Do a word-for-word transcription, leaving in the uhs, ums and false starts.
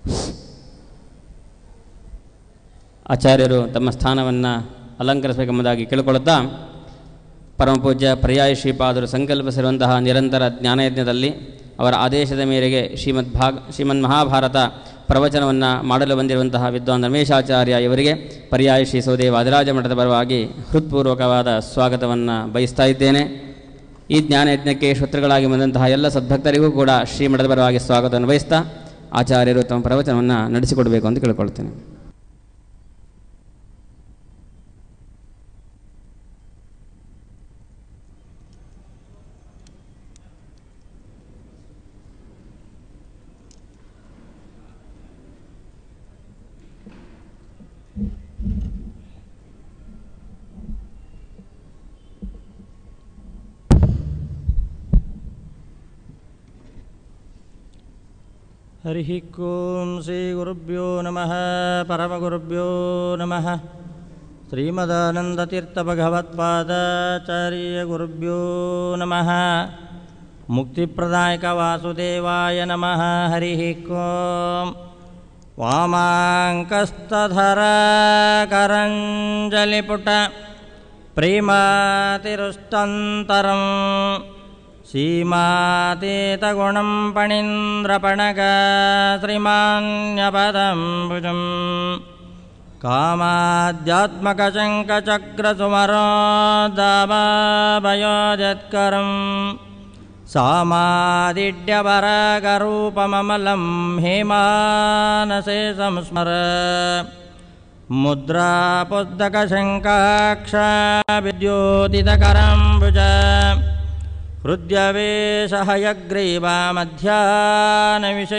ಆಚಾರ್ಯರು ತಮ್ಮ ಸ್ಥಾನವನ್ನು ಅಲಂಕರಿಸಬೇಕೆಂಬುದಾಗಿ ಕೇಳಿಕೊಳ್ಳುತ್ತಾ, ಪರಮಪೂಜ್ಯ ಪರ್ಯಾಯ ಶ್ರೀಪಾದರು ಸಂಕಲ್ಪಿಸಿರುವಂತಹ ನಿರಂತರ ಜ್ಞಾನಯಜ್ಞದಲ್ಲಿ ಅವರ ಆದೇಶದ ಮೇರೆಗೆ ಶ್ರೀಮದ್ ಭಾಗ ಶ್ರೀಮನ್ ಮಹಾಭಾರತ ಪ್ರವಚನವನ್ನು ಮಾಡಲು ಬಂದಿರುವಂತಹ ವಿದ್ವಾನ್ ರಮೇಶಾಚಾರ್ಯ ಇವರಿಗೆ ಪರ್ಯಾಯ ಶ್ರೀ ಸೌದೆ ವಾದಿರಾಜ ಮಠದ ಪರವಾಗಿ ಹೃತ್ಪೂರ್ವಕವಾದ ಸ್ವಾಗತವನ್ನು ಬಯಸ್ತಾ ಇದ್ದೇನೆ. ಈ ಜ್ಞಾನಯಜ್ಞಕ್ಕೆ ಶ್ರೋತೃಗಳಾಗಿ ಬಂದಂತಹ ಎಲ್ಲ ಸದ್ಭಕ್ತರಿಗೂ ಕೂಡ ಶ್ರೀಮಠದ ಪರವಾಗಿ ಸ್ವಾಗತವನ್ನು ಬಯಸ್ತಾ ಆಚಾರ್ಯರು ತಮ್ಮ ಪ್ರವಚನವನ್ನು ನಡೆಸಿಕೊಡಬೇಕು ಅಂತ ಕೇಳಿಕೊಳ್ತೇನೆ. ಹರಿ ಓಂ ಶ್ರೀ ಗುರುಭ್ಯೋ ನಮಃ ಪರಮಗುರುಭ್ಯೋ ನಮಃ ಶ್ರೀಮದಾನಂದತೀರ್ಥ ಭಗವತ್ಪಾದಾಚಾರ್ಯ ಗುರುಭ್ಯೋ ನಮಃ ಮುಕ್ತಿಪ್ರದಾಯಕ ವಾಸುದೇವಾಯ ನಮಃ. ಹರಿ ಓಂ ವಾಮಾಂಕಸ್ತಧರ ಕರಂಜಲಿಪುಟ ಪ್ರೇಮಾತಿರುಷ್ಟಂತರಂ ಸೀಮಾತೀತಗುಣಂ ಪಣೀಂದ್ರಪಣಗ ಶ್ರೀಮಾನ್ಯಪದಂಬುಜಂ ಕಾಮಾದ್ಯಾತ್ಮಕಶಂಕಚಕ್ರಸುಮರೋದಾಭಯೋಜತ್ಕರಂ ಸಾಮಾದಿಡ್ಯವರಗರೂಪಮಮಲಂ ಹೇಮಾನಸೇ ಸಂಸ್ಮರ ಮುದ್ರಾಪುಸ್ತಕಶಂಕಾಕ್ಷ ವಿದ್ಯೋತಿತಕರಂಬುಜ ಹೃದ್ಯವೇಶ ಹಯಗ್ರೀವ ಮಧ್ಯಾಹ್ನ ವಿಷಯ